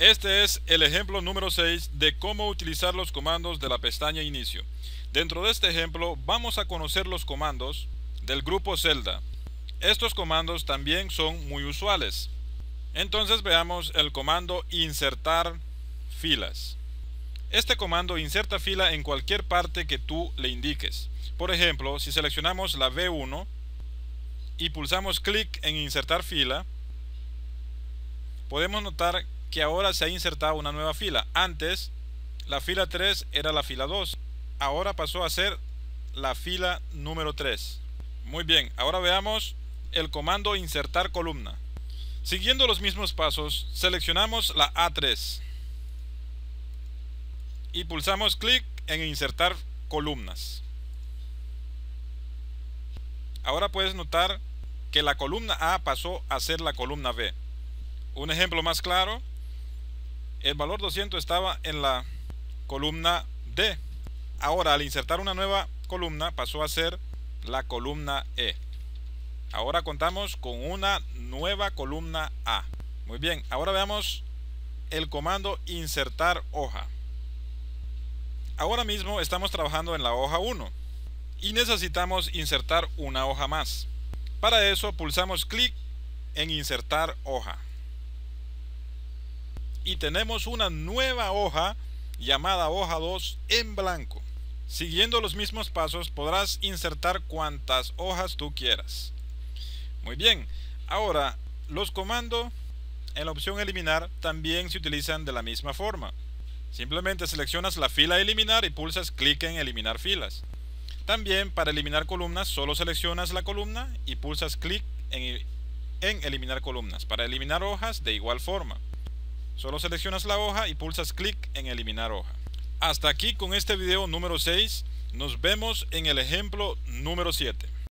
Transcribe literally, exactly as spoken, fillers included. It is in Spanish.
Este es el ejemplo número seis de cómo utilizar los comandos de la pestaña Inicio. Dentro de este ejemplo vamos a conocer los comandos del grupo celda. Estos comandos también son muy usuales. Entonces veamos el comando insertar filas. Este comando inserta fila en cualquier parte que tú le indiques. Por ejemplo, si seleccionamos la B uno y pulsamos clic en insertar fila, podemos notar que ahora se ha insertado una nueva fila. Antes la fila tres era la fila dos, ahora pasó a ser la fila número tres. Muy bien, ahora veamos el comando insertar columna. Siguiendo los mismos pasos, seleccionamos la A tres y pulsamos clic en insertar columnas. Ahora puedes notar que la columna A pasó a ser la columna B. Un ejemplo más claro: el valor doscientos estaba en la columna D. Ahora, al insertar una nueva columna, pasó a ser la columna E. Ahora contamos con una nueva columna A. Muy bien, ahora veamos el comando insertar hoja. Ahora mismo estamos trabajando en la hoja uno y necesitamos insertar una hoja más. Para eso pulsamos clic en insertar hoja y tenemos una nueva hoja llamada hoja dos en blanco. Siguiendo los mismos pasos podrás insertar cuantas hojas tú quieras. Muy bien, ahora los comandos en la opción eliminar también se utilizan de la misma forma. Simplemente seleccionas la fila eliminar y pulsas clic en eliminar filas. También para eliminar columnas solo seleccionas la columna y pulsas clic en, en eliminar columnas. Para eliminar hojas de igual forma, solo seleccionas la hoja y pulsas clic en eliminar hoja. Hasta aquí con este video número seis. Nos vemos en el ejemplo número siete.